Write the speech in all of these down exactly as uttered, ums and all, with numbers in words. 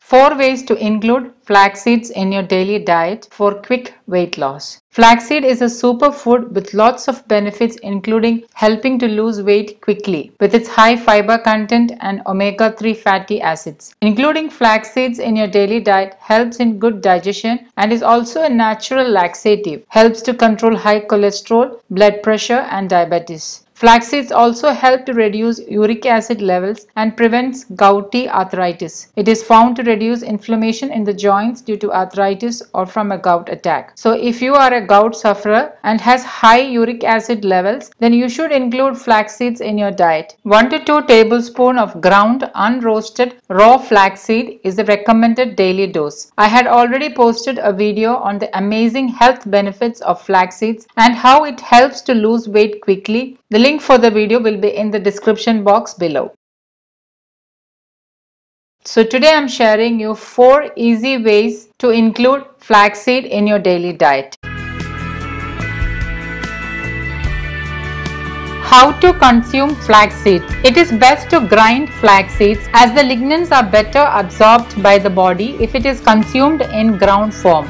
Four ways to include flax seeds in your daily diet for quick weight loss. Flaxseed is a superfood with lots of benefits, including helping to lose weight quickly with its high fiber content and omega three fatty acids. Including flax seeds in your daily diet helps in good digestion and is also a natural laxative, helps to control high cholesterol, blood pressure and diabetes. Flax seeds also help to reduce uric acid levels and prevents gouty arthritis. It is found to reduce inflammation in the joints due to arthritis or from a gout attack. So if you are a gout sufferer and has high uric acid levels, then you should include flax seeds in your diet. one to two tablespoons of ground unroasted raw flax seed is the recommended daily dose. I had already posted a video on the amazing health benefits of flax seeds and how it helps to lose weight quickly. The link for the video will be in the description box below. So today I am sharing you four easy ways to include flaxseed in your daily diet. How to consume flaxseed. It is best to grind flax seeds as the lignans are better absorbed by the body if it is consumed in ground form.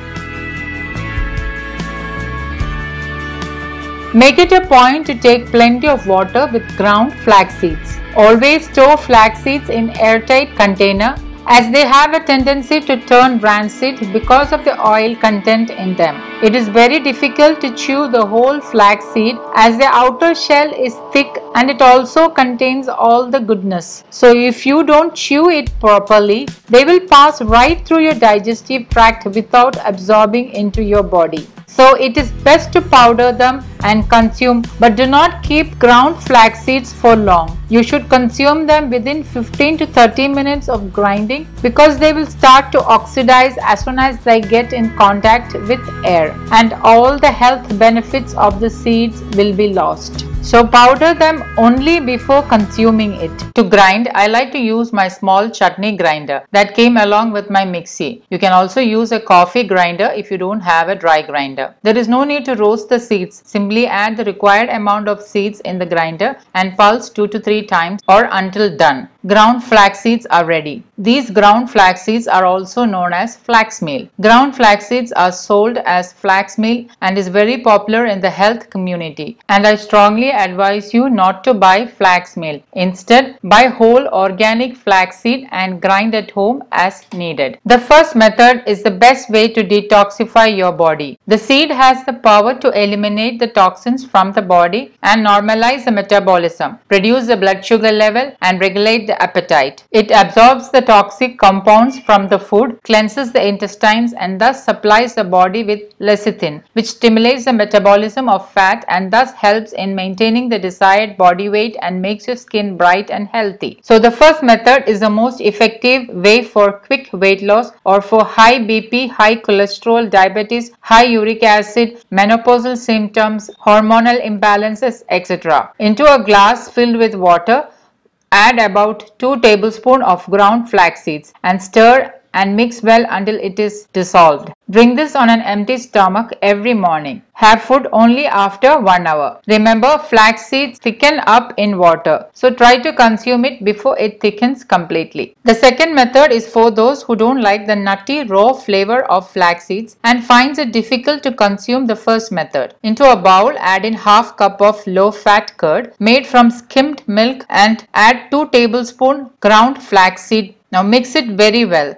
Make it a point to take plenty of water with ground flax seeds. Always store flax seeds in airtight container as they have a tendency to turn rancid because of the oil content in them. It is very difficult to chew the whole flax seed as the outer shell is thick and it also contains all the goodness. So if you don't chew it properly, they will pass right through your digestive tract without absorbing into your body. So it is best to powder them and consume, but do not keep ground flax seeds for long. You should consume them within fifteen to thirty minutes of grinding because they will start to oxidize as soon as they get in contact with air, and all the health benefits of the seeds will be lost. So powder them only before consuming it. To grind, I like to use my small chutney grinder that came along with my mixie. You can also use a coffee grinder if you don't have a dry grinder. There is no need to roast the seeds. Simply add the required amount of seeds in the grinder and pulse two to three times or until done. Ground flax seeds are ready. These ground flax seeds are also known as flax meal. Ground flax seeds are sold as flax meal and is very popular in the health community, and I strongly advise you not to buy flax meal. Instead, buy whole organic flax seed and grind at home as needed. The first method is the best way to detoxify your body. The seed has the power to eliminate the toxins from the body and normalize the metabolism, reduce the blood sugar level and regulate the appetite. It absorbs the toxic compounds from the food, cleanses the intestines and thus supplies the body with lecithin, which stimulates the metabolism of fat and thus helps in maintaining the desired body weight and makes your skin bright and healthy. So the first method is the most effective way for quick weight loss or for high B P, high cholesterol, diabetes, high uric acid, menopausal symptoms, hormonal imbalances, et cetera. Into a glass filled with water, add about two tablespoons of ground flax seeds and stir and mix well until it is dissolved. Drink this on an empty stomach every morning. Have food only after one hour. Remember, flax seeds thicken up in water, so try to consume it before it thickens completely. The second method is for those who don't like the nutty raw flavor of flax seeds and finds it difficult to consume the first method. Into a bowl, add in half cup of low-fat curd made from skimmed milk and add two tablespoons ground flax seed. Now mix it very well.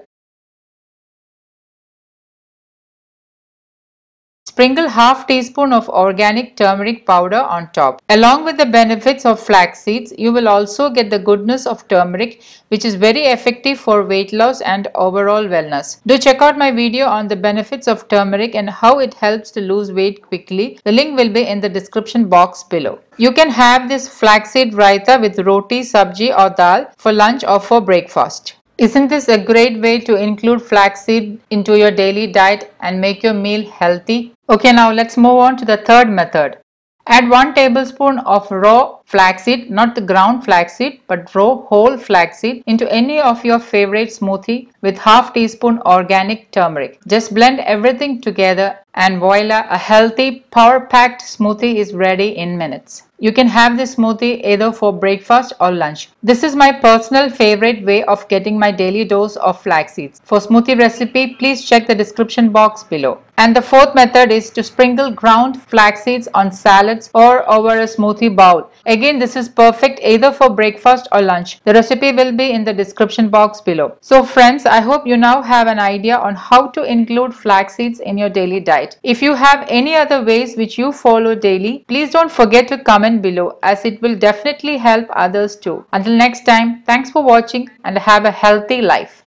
Sprinkle half teaspoon of organic turmeric powder on top. Along with the benefits of flax seeds, you will also get the goodness of turmeric, which is very effective for weight loss and overall wellness. Do check out my video on the benefits of turmeric and how it helps to lose weight quickly. The link will be in the description box below. You can have this flaxseed raita with roti, sabji or dal for lunch or for breakfast. Isn't this a great way to include flaxseed into your daily diet and make your meal healthy? Okay, now let's move on to the third method. Add one tablespoon of raw flaxseed, not the ground flaxseed, but raw whole flaxseed into any of your favorite smoothie with half teaspoon organic turmeric. Just blend everything together and voila, a healthy, power-packed smoothie is ready in minutes. You can have this smoothie either for breakfast or lunch. This is my personal favorite way of getting my daily dose of flax seeds. For smoothie recipe, please check the description box below. And the fourth method is to sprinkle ground flax seeds on salads or over a smoothie bowl. Again, this is perfect either for breakfast or lunch. The recipe will be in the description box below. So friends, I hope you now have an idea on how to include flax seeds in your daily diet. If you have any other ways which you follow daily, please don't forget to comment below, as it will definitely help others too. Until next time, thanks for watching and have a healthy life.